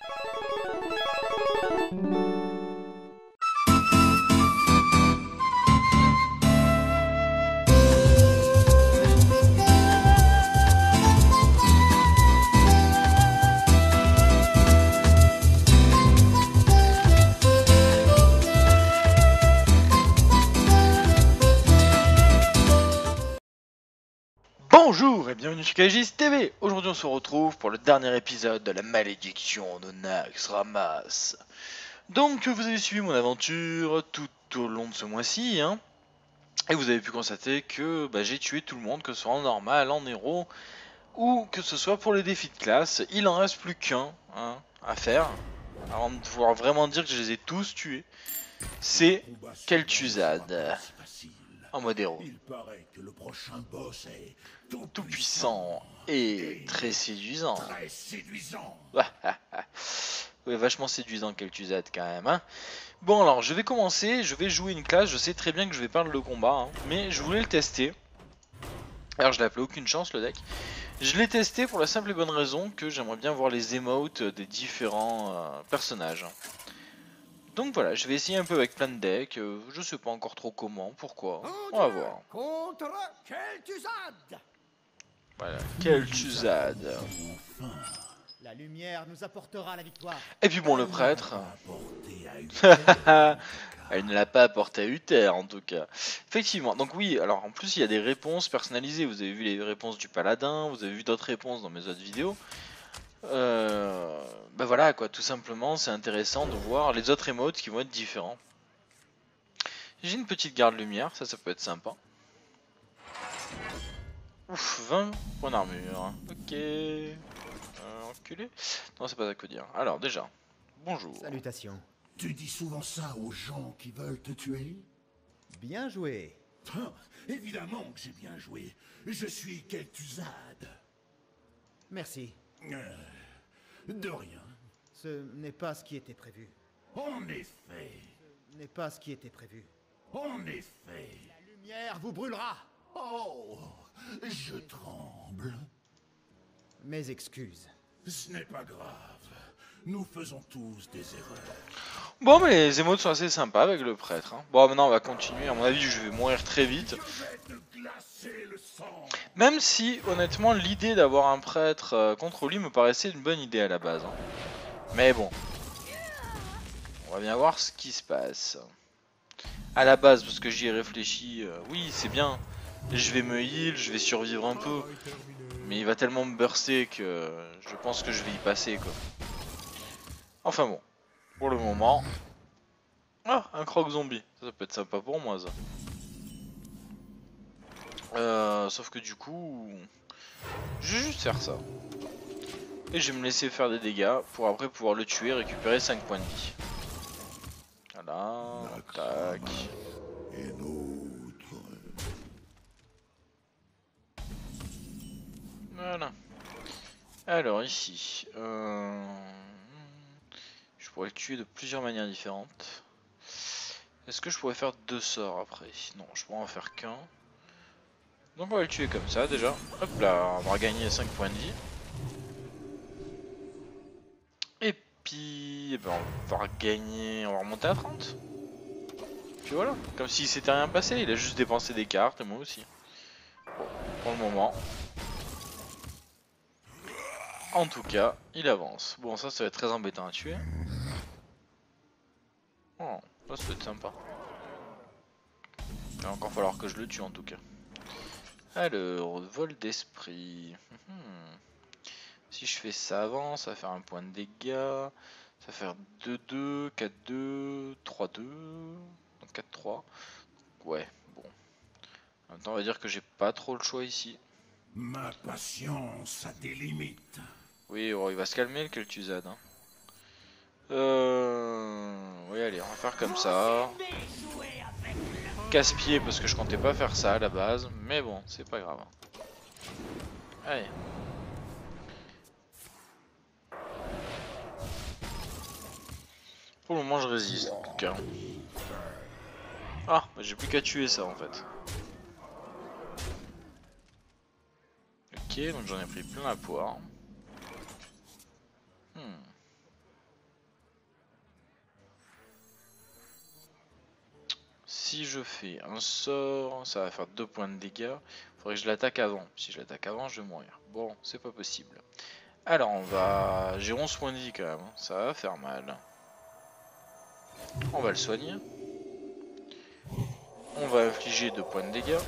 Bonjour et bienvenue sur Kagis TV. Aujourd'hui on se retrouve pour le dernier épisode de la malédiction de Naxxramas. Donc vous avez suivi mon aventure tout au long de ce mois-ci, hein, et vous avez pu constater que j'ai tué tout le monde, que ce soit en normal, en héros, ou que ce soit pour les défis de classe. Il en reste plus qu'un à faire, avant de pouvoir vraiment dire que je les ai tous tués. C'est Kel'Thuzad, en mode héros. Il paraît que le prochain boss est Tout puissant et très séduisant. Très séduisant. Ouais, vachement séduisant Kel'Thuzad quand même, hein. Bon alors je vais commencer, je vais jouer une classe, je sais très bien que je vais perdre le combat, hein, mais je voulais le tester. Alors je l'ai appelé aucune chance le deck. Je l'ai testé pour la simple et bonne raison que j'aimerais bien voir les emotes des différents personnages. Donc voilà, je vais essayer un peu avec plein de decks, je sais pas encore trop comment, pourquoi, on va voir. Contre Kel'Thuzad. Voilà, Kel'Thuzad. La lumière nous apportera la victoire. Et puis bon, le prêtre... Apporté à Uther. Elle ne l'a pas apporté à Uther en tout cas. Effectivement, donc oui, alors en plus il y a des réponses personnalisées. Vous avez vu les réponses du paladin, vous avez vu d'autres réponses dans mes autres vidéos. Voilà quoi, tout simplement c'est intéressant de voir les autres emotes qui vont être différents. J'ai une petite garde lumière, ça peut être sympa. Ouf, 20 points d'armure. Ok. Enculé. Non, c'est pas ça que dire. Alors déjà, bonjour. Salutations. Tu dis souvent ça aux gens qui veulent te tuer? Bien joué. Évidemment que j'ai bien joué. Je suis Kel'Thuzad. Merci. De rien. Ce n'est pas ce qui était prévu. En effet. Ce n'est pas ce qui était prévu. En effet. La lumière vous brûlera. Oh, je tremble. Mes excuses. Ce n'est pas grave. Nous faisons tous des erreurs. Bon, mais les émotes sont assez sympas avec le prêtre, hein. Bon, maintenant on va continuer. À mon avis, je vais mourir très vite. Je vais te glacer le sang. Même si, honnêtement, l'idée d'avoir un prêtre contre lui me paraissait une bonne idée à la base, hein. Mais bon, on va bien voir ce qui se passe. À la base, parce que j'y ai réfléchi, oui, c'est bien. Je vais me heal, je vais survivre un peu. Mais il va tellement me burster que je pense que je vais y passer, quoi. Enfin bon, pour le moment... Ah, un croc zombie, ça peut être sympa pour moi ça. Sauf que du coup... Je vais juste faire ça. Et je vais me laisser faire des dégâts pour après pouvoir le tuer et récupérer 5 points de vie. Voilà, tac. Et d'autres. Voilà. Alors ici... Je pourrais le tuer de plusieurs manières différentes. Est-ce que je pourrais faire 2 sorts après? Non, je pourrais en faire qu'un. Donc on va le tuer comme ça déjà. Hop là, on va gagner 5 points de vie. Et puis on va regagner, on va remonter à 30. Puis voilà, comme si s'était rien passé, il a juste dépensé des cartes et moi aussi. Bon, pour le moment. En tout cas, il avance. Bon, ça va être très embêtant à tuer. Oh, ça peut être sympa. Il va encore falloir que je le tue en tout cas. Alors, vol d'esprit. Si je fais ça avant, ça va faire un point de dégâts. Ça va faire 2-2, 4-2, 3-2. Donc 4-3. Ouais, bon. En même temps, on va dire que j'ai pas trop le choix ici. Ma patience a des limites. Oui, oh, il va se calmer le Kel'Thuzad, hein. Oui, allez, on va faire comme ça. Casse-pied parce que je comptais pas faire ça à la base, mais bon, c'est pas grave. Allez. Pour le moment, je résiste en tout cas. Ah, j'ai plus qu'à tuer ça en fait. Ok, donc j'en ai pris plein la poire. si je fais un sort, ça va faire 2 points de dégâts. Faudrait que je l'attaque avant. Si je l'attaque avant, je vais mourir. Bon, c'est pas possible. Alors on va... J'ai 11 points de vie quand même, hein. Ça va faire mal. On va le soigner. On va infliger 2 points de dégâts.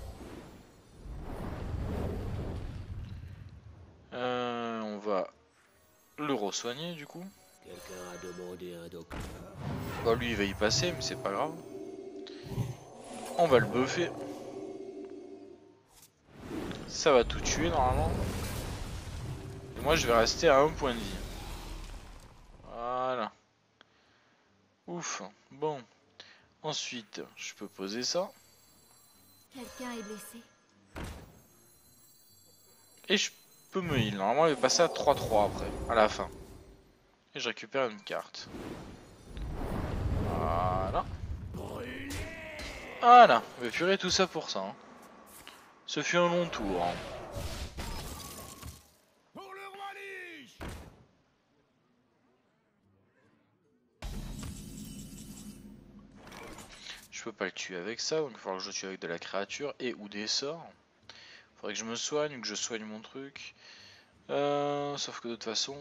On va le re-soigner du coup. Quelqu'un a demandé un docteur. Bah lui il va y passer mais c'est pas grave. On va le buffer. Ça va tout tuer normalement. Et moi je vais rester à 1 point de vie. Voilà. Ouf. Bon. Ensuite, je peux poser ça. Quelqu'un est blessé. Et je peux me heal. Normalement il va passer à 3-3 après, à la fin. Et je récupère une carte. Voilà. Voilà. On va furer tout ça pour ça. Hein. Ce fut un long tour. Hein. Pour le roi Lich. Je peux pas le tuer avec ça, donc il va falloir que je le tue avec de la créature et ou des sorts. Faudrait que je me soigne ou que je soigne mon truc. Sauf que de toute façon...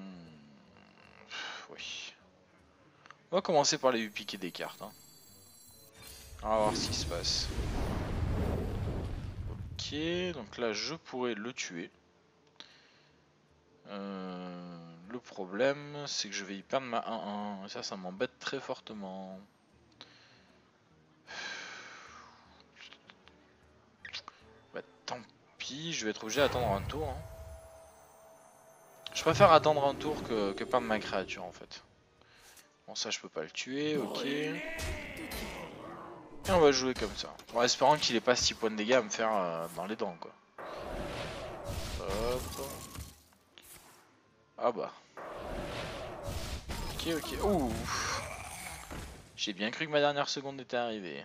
Oui. On va commencer par les lui piquer des cartes. Hein. On va voir ce qui se passe. Ok, donc là je pourrais le tuer. Le problème c'est que je vais y perdre ma 1-1. Et ça m'embête très fortement. Bah tant pis, je vais être obligé d'attendre un tour. Hein. Je préfère attendre un tour que perdre ma créature en fait. Bon ça je peux pas le tuer, ok. Et on va jouer comme ça. En espérant qu'il ait pas 6 points de dégâts à me faire dans les dents quoi. Hop. Ah bah. Ok ok. Ouh. J'ai bien cru que ma dernière seconde était arrivée.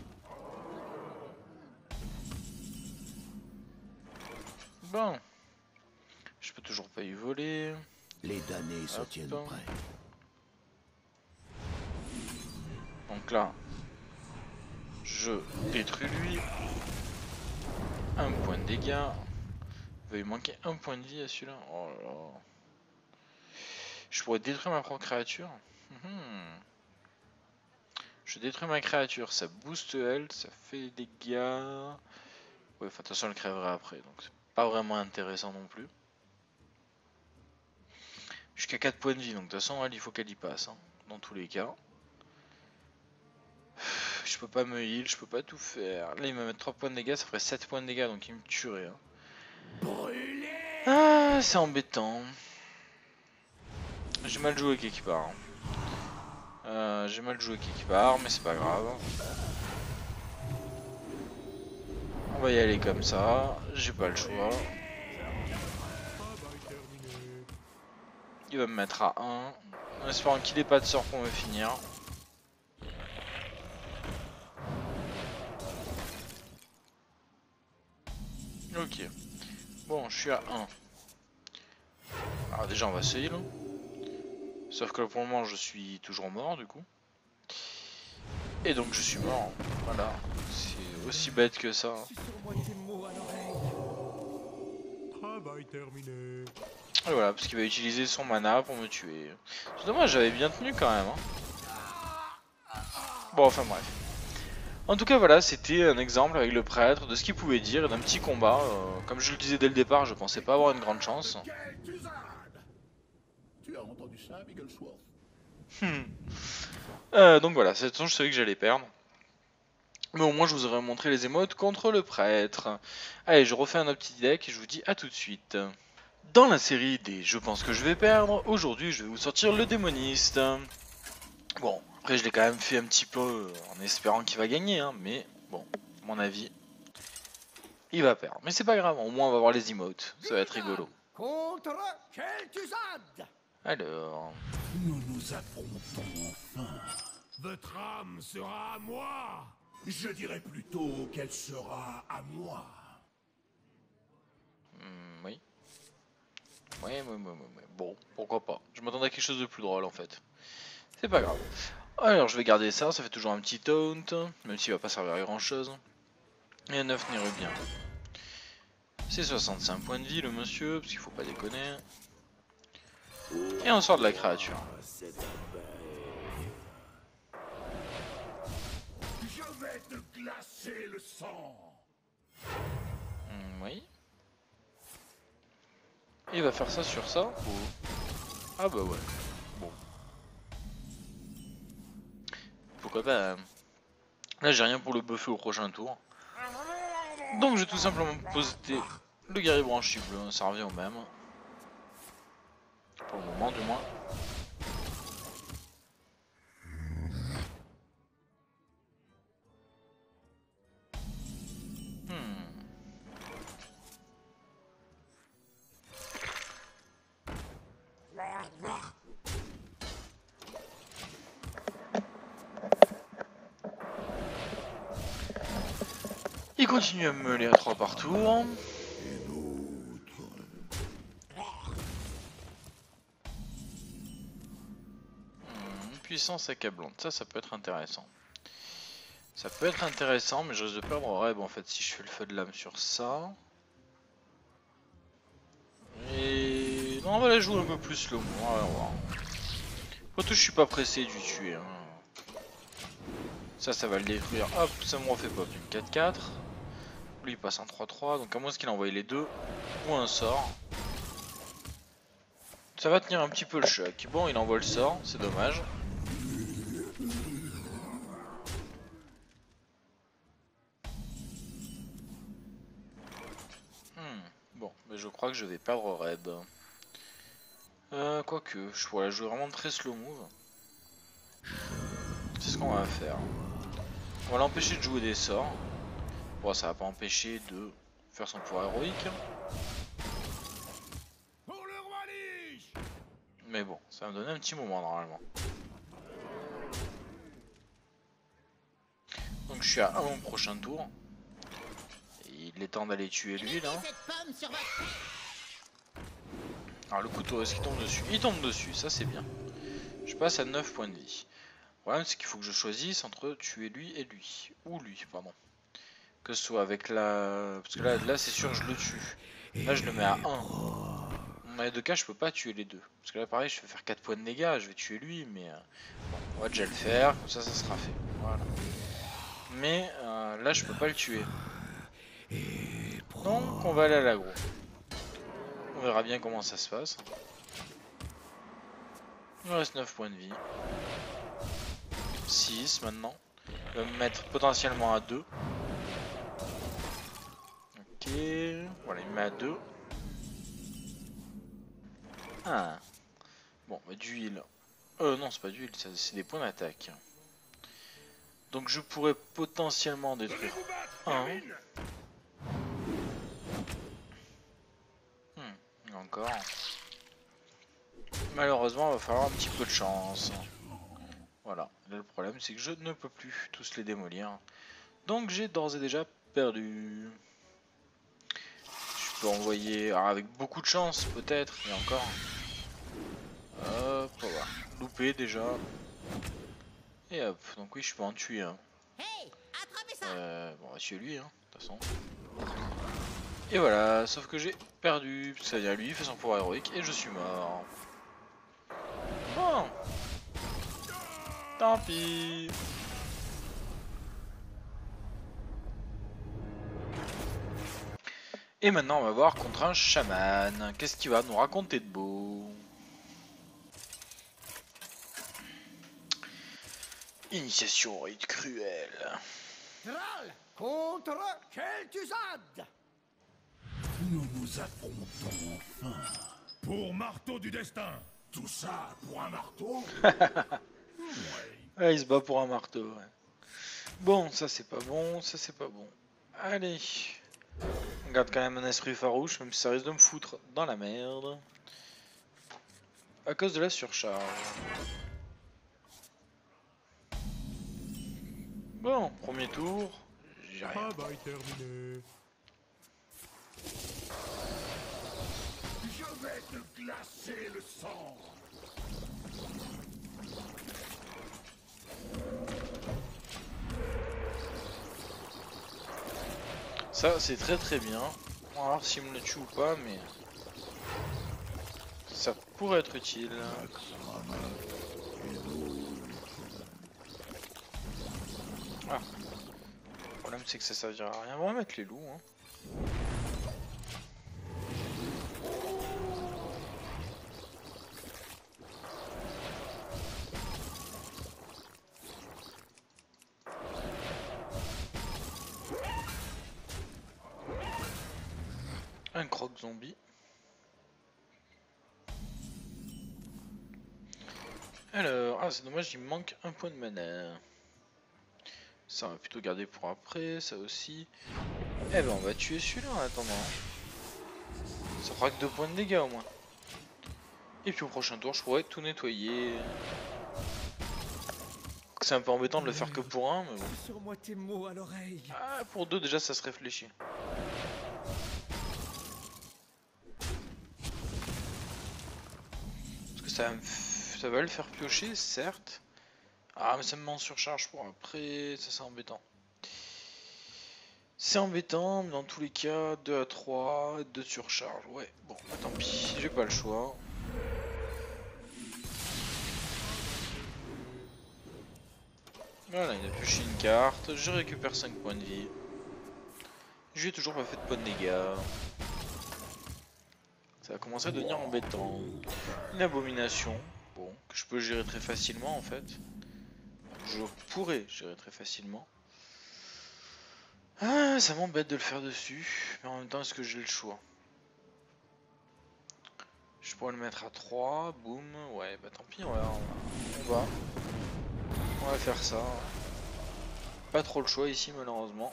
Bon. Je peux toujours pas y voler. Les damnés se tiennent prêts. Donc là, je détruis lui. 1 point de dégâts. Il va lui manquer 1 point de vie à celui-là. Oh là là. Je pourrais détruire ma propre créature. Je détruis ma créature, ça booste elle, ça fait des dégâts. Ouais, enfin, de toute façon, elle crèverait après, donc c'est pas vraiment intéressant non plus. Jusqu'à 4 points de vie, donc de toute façon, elle, il faut qu'elle y passe, hein, dans tous les cas. Je peux pas me heal, je peux pas tout faire. Là, il va mettre 3 points de dégâts, ça ferait 7 points de dégâts, donc il me tuerait. Hein. Ah, c'est embêtant. J'ai mal joué quelque part. J'ai mal joué quelque part, mais c'est pas grave. On va y aller comme ça, j'ai pas le choix. Il va me mettre à 1, en espérant qu'il ait pas de sort pour me finir. Ok. Bon, je suis à 1. Alors déjà on va se heal. Sauf que pour le moment je suis toujours mort du coup. Et donc je suis mort. Voilà. C'est aussi bête que ça. Travail terminé. Et voilà, parce qu'il va utiliser son mana pour me tuer. C'est dommage, j'avais bien tenu quand même. Hein. Bon, enfin bref. En tout cas, voilà, c'était un exemple avec le prêtre de ce qu'il pouvait dire et d'un petit combat. Comme je le disais dès le départ, je pensais pas avoir une grande chance. Tu as entendu ça, Bigglesworth? Donc voilà, cette façon je savais que j'allais perdre. Mais au moins je vous aurais montré les émotes contre le prêtre. Allez, je refais un autre petit deck et je vous dis à tout de suite. Dans la série des Je pense que je vais perdre, aujourd'hui je vais vous sortir le démoniste. Bon, après je l'ai quand même fait un petit peu en espérant qu'il va gagner, hein, mais bon, à mon avis, il va perdre. Mais c'est pas grave, au moins on va voir les emotes, ça va être rigolo. Contre Kel'Thuzad. Alors... Nous nous affrontons enfin. Votre âme sera à moi. Je dirais plutôt qu'elle sera à moi. Oui. Oui. Bon, pourquoi pas. Je m'attendais à quelque chose de plus drôle en fait. C'est pas grave. Alors je vais garder ça, ça fait toujours un petit taunt, même s'il va pas servir à grand chose. Et 9 Nérubien. C'est 65 points de vie le monsieur, parce qu'il faut pas déconner. Et on sort de la créature. Je vais te glacer le sang. Oui. Et il va faire ça sur ça. Ah bah ouais. Bon. Pourquoi pas. Là j'ai rien pour le buffer au prochain tour. Donc je vais tout simplement poster le guerrier branchible, ça revient au même. Pour le moment du moins. Il continue à me meuler à 3 par tour. Puissance accablante, ça peut être intéressant. Ça peut être intéressant, mais je risque de perdre Reb en fait si je fais le feu de lame sur ça. Et non, on va la jouer un peu plus slow. On va voir. Après tout, je suis pas pressé du tuer. Hein. Ça va le détruire. Hop, ça me refait pop une 4-4. Lui il passe un 3-3, donc à moins qu'il envoie les deux ou un sort. Ça va tenir un petit peu le choc. Bon, il envoie le sort, c'est dommage. Bon, mais je crois que je vais perdre Reb. Quoique, je pourrais la jouer vraiment très slow move. C'est ce qu'on va faire. On va l'empêcher de jouer des sorts. Bon, ça va pas empêcher de faire son pouvoir héroïque. Pour le roi Lich. Mais bon, ça va me donner un petit moment normalement. Donc je suis à 1 au prochain tour. Et il est temps d'aller tuer lui là. Alors le couteau, est-ce qu'il tombe dessus? Il tombe dessus, ça c'est bien. Je passe à 9 points de vie. Le problème c'est qu'il faut que je choisisse entre tuer lui et lui. Ou lui, pardon. Que ce soit avec la... Parce que là c'est sûr je le tue. Là je le mets à 1. Dans les deux cas je peux pas tuer les deux. Parce que là pareil je vais faire 4 points de dégâts, je vais tuer lui mais... Bon, on va déjà le faire, comme ça sera fait. Voilà. Mais là je peux pas le tuer. Donc on va aller à l'aggro. On verra bien comment ça se passe. Il me reste 9 points de vie. 6 maintenant. Il va me mettre potentiellement à 2. Ok. Voilà, il me met à 2. Ah. Bon, bah, d'huile. Non, c'est pas d'huile, c'est des points d'attaque. Donc je pourrais potentiellement détruire un. Encore. Malheureusement, il va falloir un petit peu de chance. Voilà. Là, le problème, c'est que je ne peux plus tous les démolir. Donc j'ai d'ores et déjà perdu. Je peux envoyer avec beaucoup de chance, peut-être, et encore. Hop, voilà. Loupé déjà. Et hop, donc oui, je peux en tuer un. Bon, on va tuer lui, hein, de toute façon. Et voilà, sauf que j'ai perdu, parce que ça vient à lui, il fait son pouvoir héroïque, et je suis mort. Bon. Tant pis. Et maintenant on va voir contre un chaman. Qu'est-ce qu'il va nous raconter de beau? Initiation rite cruelle. Thrall contre Kel'Thuzad. Nous nous affrontons enfin. Pour marteau du destin. Tout ça pour un marteau. Ouais, il se bat pour un marteau. Ouais. Bon, ça c'est pas bon, ça c'est pas bon. Allez. On garde quand même un esprit farouche, même si ça risque de me foutre dans la merde. À cause de la surcharge. Bon, premier tour. J'ai rien. Travail terminé. Je vais te glacer le sang. Ça c'est très très bien. On va voir s'il me le tue ou pas, mais ça pourrait être utile. Ah. Le problème c'est que ça servira à rien. On va mettre les loups. Hein. Un croc zombie. Alors, ah c'est dommage, il me manque un point de mana. Ça on va plutôt garder pour après, ça aussi. Eh ben on va tuer celui-là en attendant. Ça fera que 2 points de dégâts au moins. Et puis au prochain tour je pourrais tout nettoyer. C'est un peu embêtant de le faire que pour un, mais bon. Sur-moi tes mots à l'oreille. Ah, pour 2 déjà ça se réfléchit. Parce que ça va le faire piocher, certes. Ah mais ça me met en surcharge pour après, ça c'est embêtant. C'est embêtant, mais dans tous les cas, 2 à 3, 2 de surcharge. Ouais, bon, bah tant pis, j'ai pas le choix. Voilà, il a pioché une carte, je récupère 5 points de vie. J'ai toujours pas fait de points de dégâts. Ça va commencer à devenir embêtant. Une abomination, bon, que je peux gérer très facilement en fait. Je pourrais gérer très facilement. Ah, ça m'embête de le faire dessus, mais en même temps, est-ce que j'ai le choix? Je pourrais le mettre à 3, boum, ouais, bah tant pis, on va faire ça. Pas trop le choix ici, malheureusement.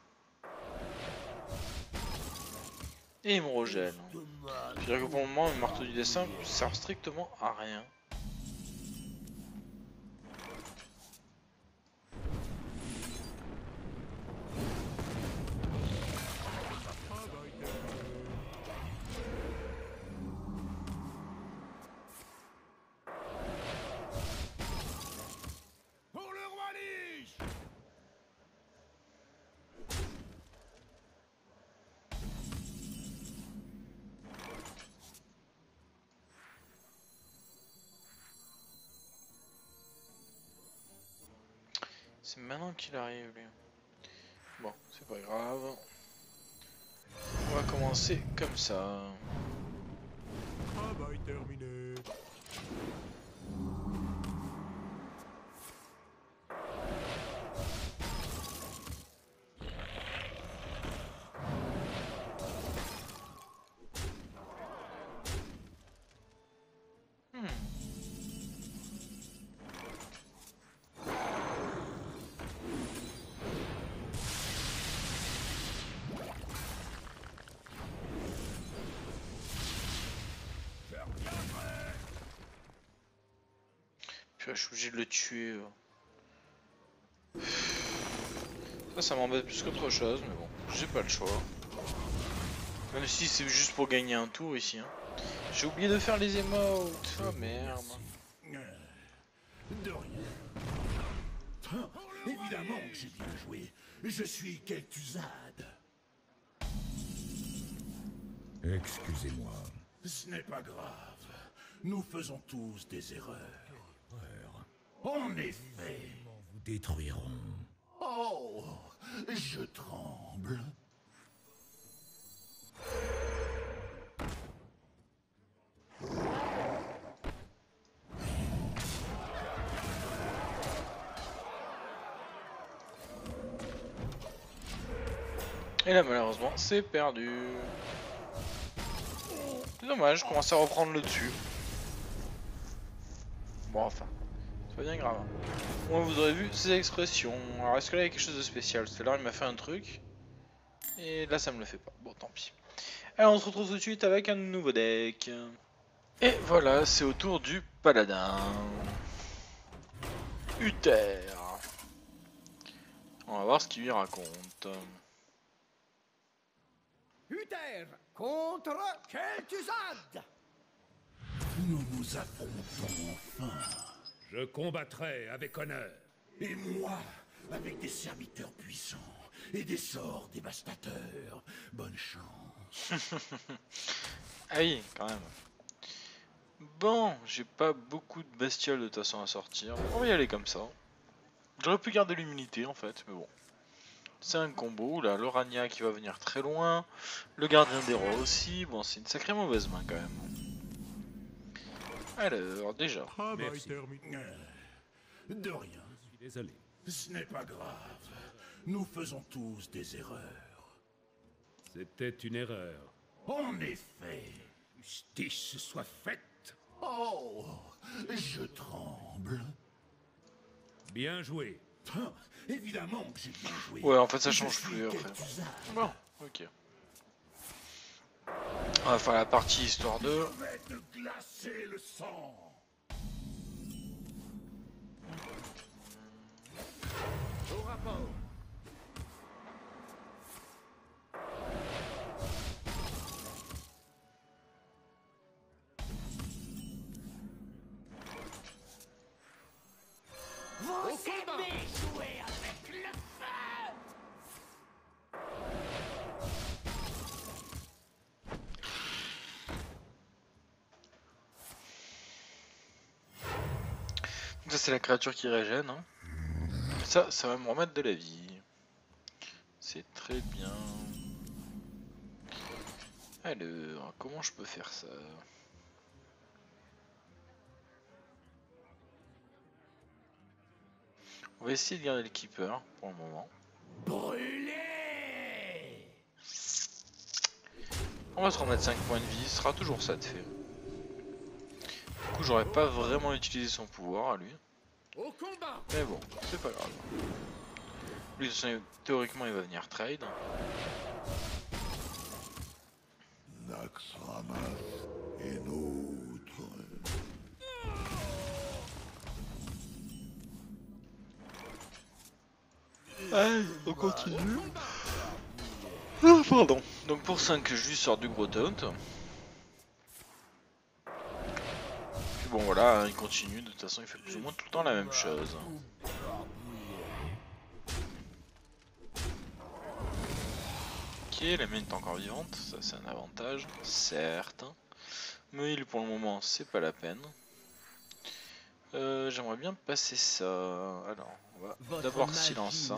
Et il me régène. C'est-à-dire que pour le moment, le marteau du destin ne sert strictement à rien. C'est maintenant qu'il arrive, lui. Bon, c'est pas grave. On va commencer comme ça. Travail terminé. Puis je suis obligé de le tuer. Ça m'embête plus qu'autre chose, mais bon, j'ai pas le choix. Même si c'est juste pour gagner un tour ici. Hein. J'ai oublié de faire les emotes. Oh merde. De rien. Évidemment que j'ai bien joué. Je suis Kel'Thuzad. Excusez-moi. Ce n'est pas grave. Nous faisons tous des erreurs. En effet. Vous détruiront. Oh, je tremble. Et là malheureusement c'est perdu. C'est dommage, je commence à reprendre le dessus. Bon enfin, c'est pas bien grave. Moi vous aurez vu ces expressions. Alors est-ce que là il y a quelque chose de spécial? Tout à l'heure il m'a fait un truc. Et là ça me le fait pas. Bon tant pis. Alors on se retrouve tout de suite avec un nouveau deck. Et voilà, c'est au tour du paladin. Uther. On va voir ce qu'il lui raconte. Uther contre Kel'Thuzad. Nous nous affrontons enfin. Je combattrai avec honneur. Et moi, avec des serviteurs puissants et des sorts dévastateurs. Bonne chance. Ah oui, quand même. Bon, j'ai pas beaucoup de bestioles de toute façon à sortir. On va y aller comme ça. J'aurais pu garder l'immunité en fait, mais bon. C'est un combo, là, l'Orania qui va venir très loin. Le gardien des rois aussi. Bon, c'est une sacrée mauvaise main quand même. Alors, déjà. Merci. De rien. Je suis désolé. Ce n'est pas grave. Nous faisons tous des erreurs. C'était une erreur. En effet. Justice soit faite. Oh, je tremble. Bien joué. Ah, évidemment que j'ai bien joué. Ouais, en fait ça Je change suis plus après. Kel'Thuzad. Bon, ok. On va faire la partie histoire de... Je vais te glacer le sang. Au rapport. Ça c'est la créature qui régène. Hein. Ça va me remettre de la vie. C'est très bien. Alors, comment je peux faire ça? On va essayer de garder le keeper pour le moment. Brûlé. On va se remettre 5 points de vie, ce sera toujours ça de fait. Du coup j'aurais pas vraiment utilisé son pouvoir à lui. Au combat. Mais bon, c'est pas grave. Lui de toute façon, théoriquement il va venir trade. Naxxramas est nôtre. Allez, on continue. Ah, pardon. Donc pour 5 je lui sors du gros taunt. Puis bon voilà, il continue, de toute façon il fait plus ou moins tout le temps la même chose. Ok, la mienne est encore vivante, ça c'est un avantage, certes. Mais il pour le moment c'est pas la peine. J'aimerais bien passer ça. Alors, on va d'abord silence ça.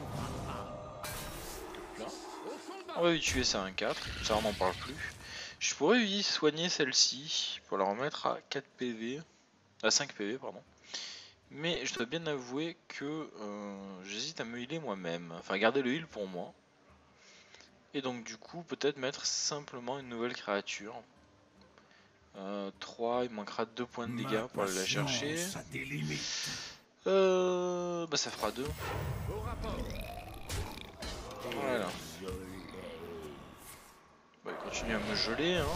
Là. On va lui tuer ça à 1-4, ça on n'en parle plus. Je pourrais lui soigner celle-ci pour la remettre à 4 PV, à 5 PV pardon. Mais je dois bien avouer que j'hésite à me healer moi-même, enfin garder le heal pour moi. Et donc du coup peut-être mettre simplement une nouvelle créature. 3, il manquera 2 points de dégâts pour aller la chercher. Bah ça fera 2. Voilà. Bah, il continue à me geler hein.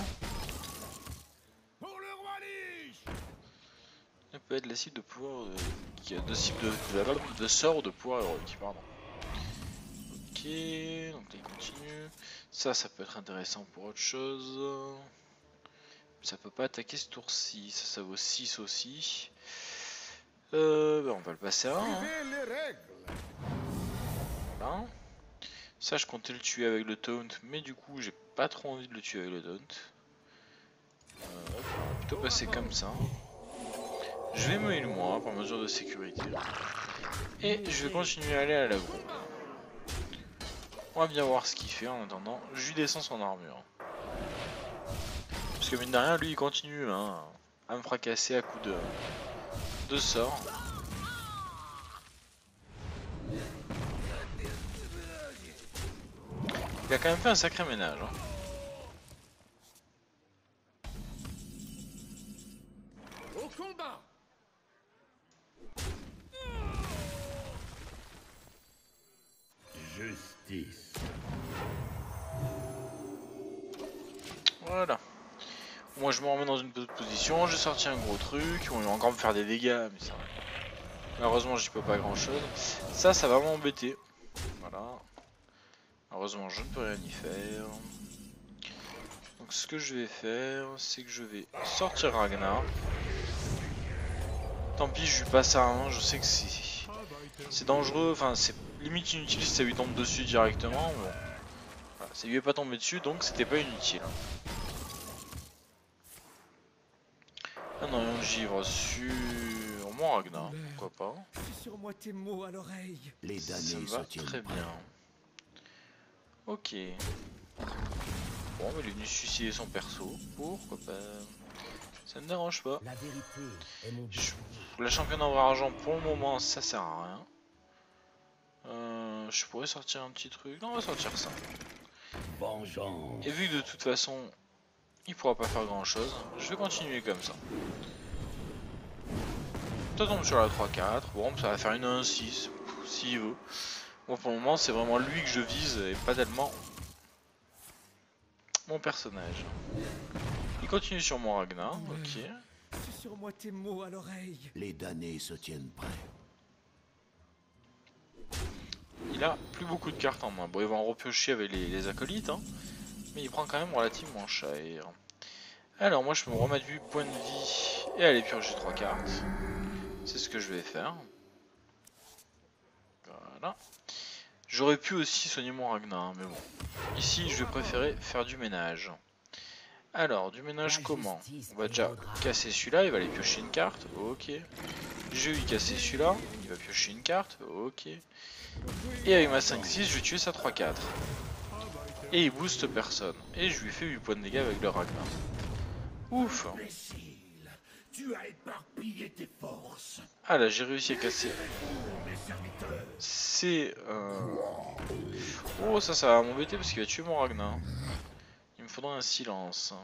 Il peut être la cible de pouvoir qui a 2 cibles de sort ou de pouvoir héroïque, pardon. Ok, donc là il continue. Ça peut être intéressant pour autre chose. Ça peut pas attaquer ce tour-ci, ça vaut 6 aussi. Bah on va le passer à 1. Hein. Voilà. Ça je comptais le tuer avec le taunt, mais du coup j'ai pas trop envie de le tuer avec le taunt. On va plutôt passer comme ça. Je vais me heal moi par mesure de sécurité. Et je vais continuer à aller à l'agro. On va bien voir ce qu'il fait en attendant. Je lui descends son armure. Parce que mine de rien, lui il continue hein, à me fracasser à coups de sort. Il a quand même fait un sacré ménage. Hein. Au combat. Justice. Voilà. Moi je me remets dans une bonne position, j'ai sorti un gros truc, on va encore me faire des dégâts, mais ça... Malheureusement j'y peux pas grand chose. Ça va m'embêter. Voilà. Malheureusement je ne peux rien y faire. Donc ce que je vais faire, c'est que je vais sortir Ragnar. Tant pis je lui passe à 1, je sais que c'est dangereux, enfin c'est limite inutile si ça lui tombe dessus directement. Bon. Voilà, ça lui est pas tombé dessus donc c'était pas inutile. Un rayon de givre sur mon Ragnar, pourquoi pas. Sur-moi tes mots à l'oreille. Les Ça damnés me se va tiennent très prêts. bien. Ok. Bon, mais il est venu suicider son perso. Pourquoi pas? Ça ne dérange pas. La vérité est mon La championne en argent pour le moment ça sert à rien. Je pourrais sortir un petit truc. Non, on va sortir ça. Vengeance. Et vu que de toute façon il pourra pas faire grand chose, je vais continuer comme ça. Ça tombe sur la 3-4. Bon, ça va faire une 1-6 s'il veut. Bon, pour le moment c'est vraiment lui que je vise et pas tellement mon personnage. Il continue sur mon Ragnar, ok. Sur-moi tes mots à l'oreille. Les damnés se tiennent prêts. Il a plus beaucoup de cartes en main. Bon, il va en repiocher avec les acolytes, hein, mais il prend quand même relativement cher. Alors, moi, je peux me remettre 8 points de vie et aller piocher 3 cartes. C'est ce que je vais faire. Voilà. J'aurais pu aussi soigner mon Ragnar, mais bon. Ici, je vais préférer faire du ménage. Alors, du ménage comment? On va déjà casser celui-là, il va aller piocher une carte, ok. Je vais lui casser celui-là, il va piocher une carte, ok. Et avec ma 5-6, je vais tuer sa 3-4. Et il booste personne. Et je lui fais 8 points de dégâts avec le Ragnar. Ouf. Imbécile, tu as éparpillé tes forces. Ah là, j'ai réussi à casser. Mes serviteurs. C'est... Oh, ça va m'embêter parce qu'il va tuer mon Ragnar. Il me faudra un silence.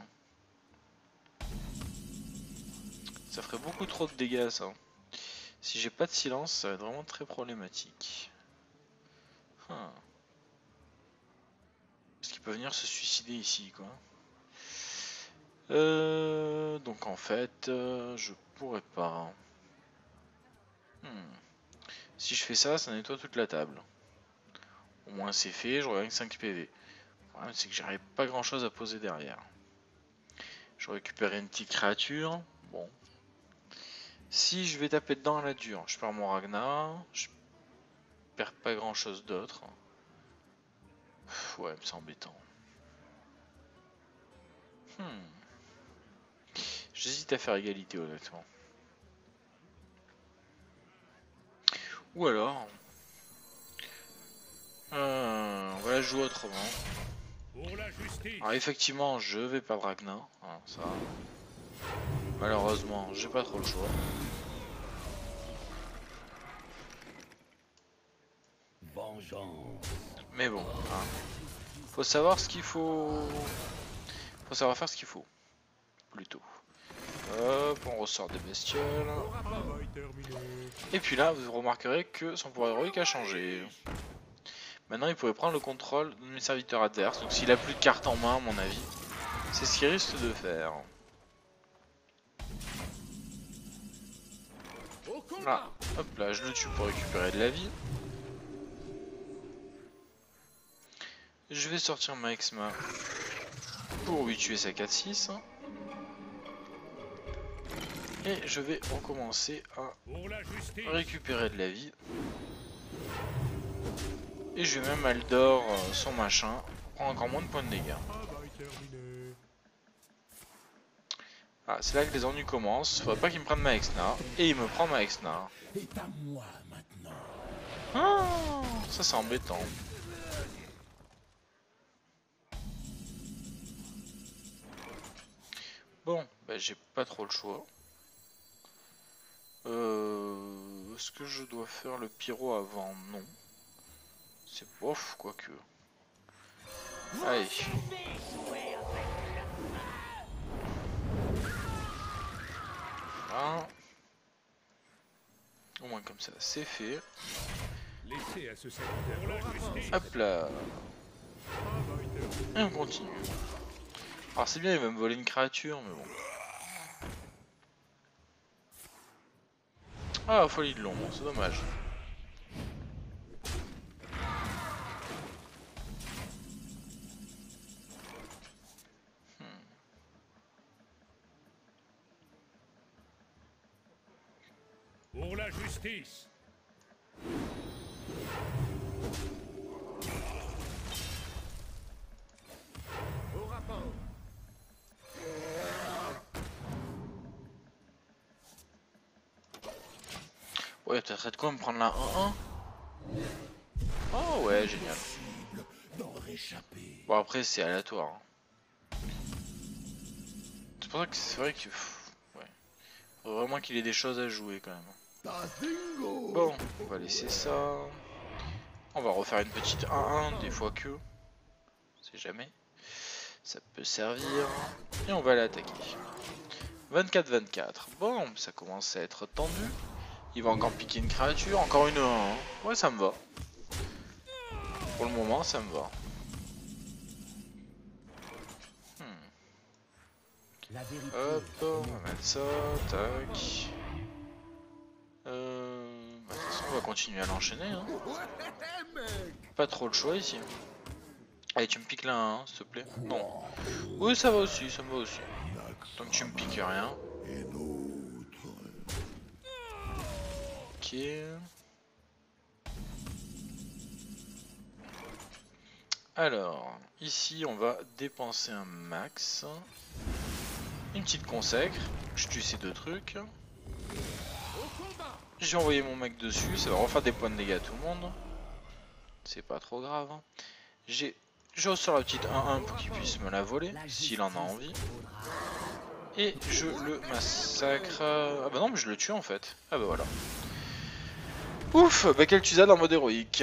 Ça ferait beaucoup trop de dégâts, ça. Si j'ai pas de silence, ça va être vraiment très problématique. Parce qu'il peut venir se suicider ici, quoi. Donc en fait, je pourrais pas. Si je fais ça, ça nettoie toute la table. Au moins c'est fait, je reviens avec 5 PV. Le problème c'est que j'arrive pas grand chose à poser derrière. Je récupère une petite créature. Bon. Si je vais taper dedans à la dure, je perds mon Ragnar. Je perds pas grand chose d'autre. Ouais, c'est embêtant. J'hésite à faire égalité honnêtement. Ou alors, on va la jouer autrement. Pour la justice. Alors effectivement, je vais perdre Ragnar. Alors, ça, malheureusement, j'ai pas trop le choix. Vengeance. Mais bon, hein, faut savoir ce qu'il faut. Faut savoir faire ce qu'il faut. Plutôt. Hop, on ressort des bestioles. Et puis là, vous remarquerez que son pouvoir héroïque a changé. Maintenant, il pourrait prendre le contrôle de mes serviteurs adverses. Donc, s'il a plus de cartes en main, à mon avis, c'est ce qu'il risque de faire. Au combat. Là, hop là, je le tue pour récupérer de la vie. Je vais sortir ma Exma pour lui tuer sa 4-6. Et je vais recommencer à Pour la justice. récupérer de la vie. Et je vais même Aldor son machin. Prendre encore moins de points de dégâts. Ah, c'est là que les ennuis commencent. Faudrait pas qu'il me prenne ma Exna. Et il me prend ma Exna. est à moi maintenant. Ah, ça c'est embêtant. Bon, bah, j'ai pas trop le choix. Est-ce que je dois faire le pyro avant? Non. C'est bof, quoique. Allez. Voilà. Au moins comme ça, c'est fait. Laissez à ce serviteur pour la justice. Hop là. Et on continue. Alors c'est bien, il va me voler une créature, mais bon. Ah, folie de l'ombre, c'est dommage. Pour la justice. Au rapport. Ouais, peut-être de quoi me prendre la 1-1. Oh ouais, génial. D'en réchapper. Bon, après, c'est aléatoire. Hein. C'est pour ça que c'est vrai que... Ouais. Faut vraiment qu'il ait des choses à jouer quand même. Bazingo. Bon, on va laisser ça. On va refaire une petite 1-1, des fois que. On sait jamais. Ça peut servir. Et on va aller attaquer. 24-24. Bon, ça commence à être tendu. Il va encore piquer une créature. Encore une 1-1. Ouais, ça me va. Pour le moment, ça me va. La vérité. Hop, on va mettre ça. Tac. Bah, de toute façon, on va continuer à l'enchaîner. Hein. Ouais, mec. Pas trop le choix ici. Allez, tu me piques là, hein, s'il te plaît. Non. Oui, ça va aussi, ça me va aussi. Tant que tu me piques rien. Et notre. Ok. Alors, ici, on va dépenser un max. Une petite consacre. Je tue ces deux trucs. J'ai envoyé mon mec dessus. Ça va refaire des points de dégâts à tout le monde. C'est pas trop grave. Je ressors la petite 1-1 pour qu'il puisse me la voler, s'il en a envie. Et je le massacre. Ah bah non, mais je le tue en fait. Ah bah voilà. Ouf, bah quel Tuzad en mode héroïque.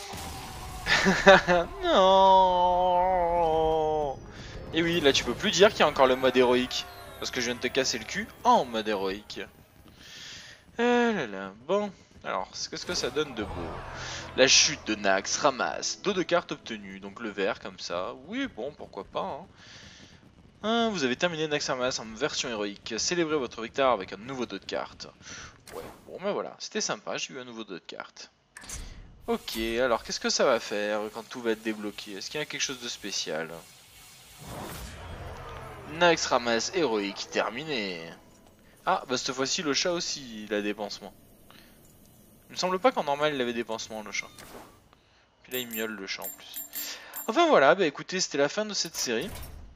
Non. Et oui, là tu peux plus dire qu'il y a encore le mode héroïque. Parce que je viens de te casser le cul en mode héroïque. Ah là là, bon. Alors, qu'est-ce que ça donne de beau? La chute de Nax ramasse. Dos de cartes obtenues. Donc le vert comme ça. Oui, bon, pourquoi pas. Hein. Hein, vous avez terminé Nax ramasse en version héroïque. Célébrez votre victoire avec un nouveau dos de cartes. Ouais, bon, ben voilà. C'était sympa, j'ai eu un nouveau dos de cartes. Ok, alors qu'est-ce que ça va faire quand tout va être débloqué? Est-ce qu'il y a quelque chose de spécial? Nax ramasse héroïque terminé. Ah, bah cette fois-ci le chat aussi il a dépensement. Il me semble pas qu'en normal il avait dépensement le chat. Puis là il miaule le chat en plus. Enfin voilà, bah écoutez, c'était la fin de cette série.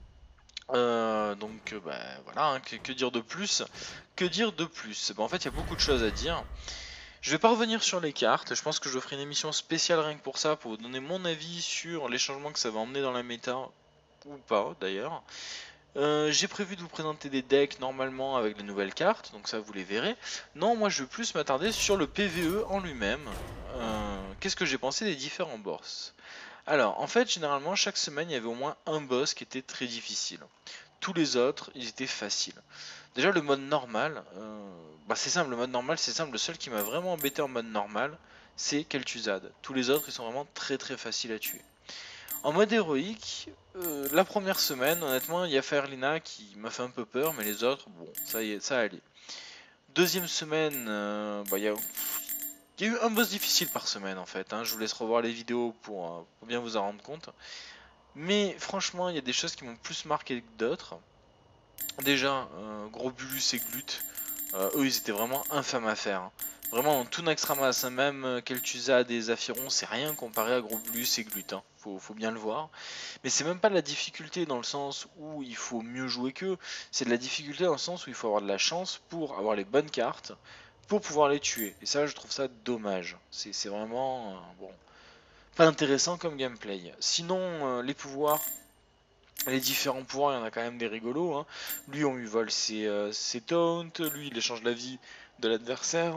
Donc bah voilà, hein, que dire de plus? Que dire de plus? Bah en fait il y a beaucoup de choses à dire. Je vais pas revenir sur les cartes, je pense que je ferai une émission spéciale rien que pour ça, pour vous donner mon avis sur les changements que ça va emmener dans la méta, ou pas d'ailleurs. J'ai prévu de vous présenter des decks normalement avec les nouvelles cartes, donc ça vous les verrez. Non, moi je veux plus m'attarder sur le PvE en lui-même. Qu'est-ce que j'ai pensé des différents boss? Alors, en fait, généralement, chaque semaine, il y avait au moins un boss qui était très difficile. Tous les autres, ils étaient faciles. Déjà, le mode normal, bah c'est simple, le mode normal, c'est simple. Le seul qui m'a vraiment embêté en mode normal, c'est Kel'Thuzad. Tous les autres, ils sont vraiment très très faciles à tuer. En mode héroïque, la première semaine, honnêtement, il y a Faerlina qui m'a fait un peu peur, mais les autres, bon, ça y est, ça allait. Deuxième semaine, bah, il y a eu un boss difficile par semaine en fait, hein. Je vous laisse revoir les vidéos pour bien vous en rendre compte. Mais franchement, il y a des choses qui m'ont plus marqué que d'autres. Déjà, Grobulus et Glut, eux ils étaient vraiment infâmes à faire. Hein. Vraiment, tout Nax ramasse, hein, même Kel'Thuzad et Zaphiron, c'est rien comparé à Grobulus et Glut. Hein. Faut bien le voir. Mais c'est même pas de la difficulté dans le sens où il faut mieux jouer qu'eux. C'est de la difficulté dans le sens où il faut avoir de la chance pour avoir les bonnes cartes pour pouvoir les tuer. Et ça, je trouve ça dommage. C'est vraiment bon, pas intéressant comme gameplay. Sinon, les pouvoirs, les différents pouvoirs, il y en a quand même des rigolos. Hein. Lui, on lui vole ses taunts. Lui, il échange la vie de l'adversaire.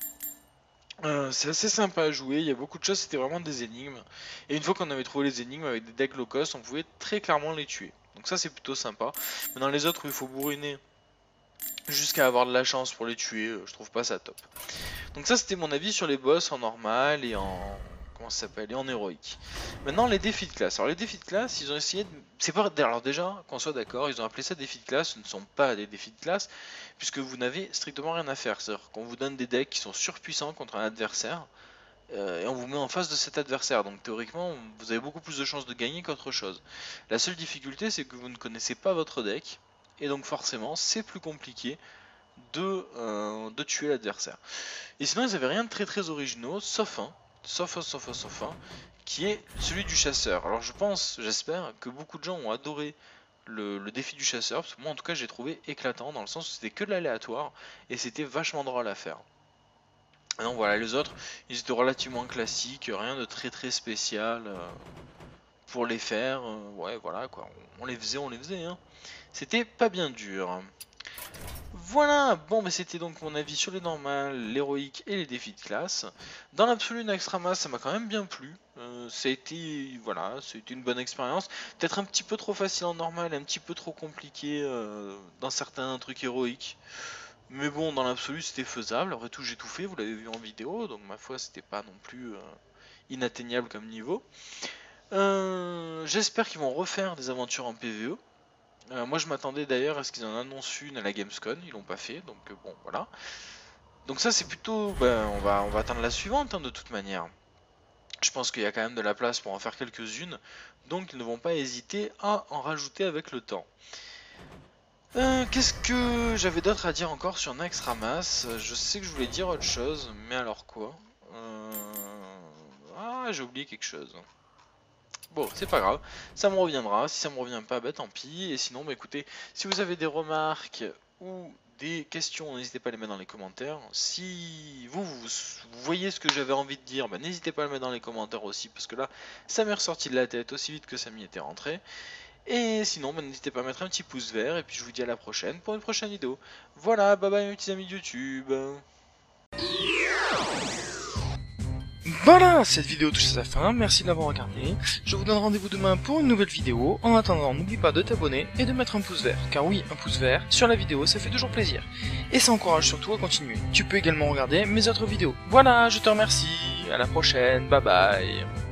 C'est assez sympa à jouer, il y a beaucoup de choses, c'était vraiment des énigmes. Et une fois qu'on avait trouvé les énigmes avec des decks low cost, on pouvait très clairement les tuer. Donc ça c'est plutôt sympa. Mais dans les autres où il faut bourriner jusqu'à avoir de la chance pour les tuer, je trouve pas ça top. Donc ça c'était mon avis sur les boss en normal et en... comment ça s'appelle, et en héroïque. Maintenant les défis de classe. Alors les défis de classe, ils ont essayé de... c'est pas... Alors déjà, qu'on soit d'accord, ils ont appelé ça défis de classe, ce ne sont pas des défis de classe, puisque vous n'avez strictement rien à faire. C'est-à-dire qu'on vous donne des decks qui sont surpuissants contre un adversaire, et on vous met en face de cet adversaire. Donc théoriquement, vous avez beaucoup plus de chances de gagner qu'autre chose. La seule difficulté, c'est que vous ne connaissez pas votre deck, et donc forcément, c'est plus compliqué de tuer l'adversaire. Et sinon, ils n'avaient rien de très très originaux, sauf un sauf un, qui est celui du chasseur. Alors j'espère que beaucoup de gens ont adoré le défi du chasseur, parce que moi en tout cas j'ai trouvé éclatant, dans le sens où c'était que de l'aléatoire, et c'était vachement drôle à faire. Et donc voilà, les autres, ils étaient relativement classiques, rien de très spécial pour les faire, ouais voilà quoi, on les faisait hein. C'était pas bien dur. Voilà, bon mais c'était donc mon avis sur les normales, l'héroïque et les défis de classe. Dans l'absolu, Nax Ramasse, ça m'a quand même bien plu. Ça a été, voilà, c'était une bonne expérience. Peut-être un petit peu trop facile en normal, un petit peu trop compliqué dans certains trucs héroïques. Mais bon, dans l'absolu, c'était faisable. Après tout, j'ai tout fait, vous l'avez vu en vidéo, donc ma foi, c'était pas non plus inatteignable comme niveau. J'espère qu'ils vont refaire des aventures en PvE. Moi je m'attendais d'ailleurs à ce qu'ils en annoncent une à la Gamescom, ils l'ont pas fait, donc bon voilà. Donc ça c'est plutôt, on va attendre la suivante hein, de toute manière. Je pense qu'il y a quand même de la place pour en faire quelques-unes, donc ils ne vont pas hésiter à en rajouter avec le temps. Qu'est-ce que j'avais d'autre à dire encore sur Nax Ramasse? Je sais que je voulais dire autre chose, mais alors quoi? Ah, j'ai oublié quelque chose. Bon, c'est pas grave, ça me reviendra. Si ça me revient pas, bah tant pis. Et sinon, bah écoutez, si vous avez des remarques ou des questions, n'hésitez pas à les mettre dans les commentaires. Si vous voyez ce que j'avais envie de dire, bah n'hésitez pas à le mettre dans les commentaires aussi, parce que là, ça m'est ressorti de la tête aussi vite que ça m'y était rentré. Et sinon, bah, n'hésitez pas à mettre un petit pouce vert, et puis je vous dis à la prochaine pour une prochaine vidéo. Voilà, bye bye mes petits amis de YouTube. Voilà, cette vidéo touche à sa fin, merci de l'avoir regardé. Je vous donne rendez-vous demain pour une nouvelle vidéo. En attendant, n'oublie pas de t'abonner et de mettre un pouce vert, car oui, un pouce vert sur la vidéo, ça fait toujours plaisir. Et ça encourage surtout à continuer. Tu peux également regarder mes autres vidéos. Voilà, je te remercie, à la prochaine, bye bye.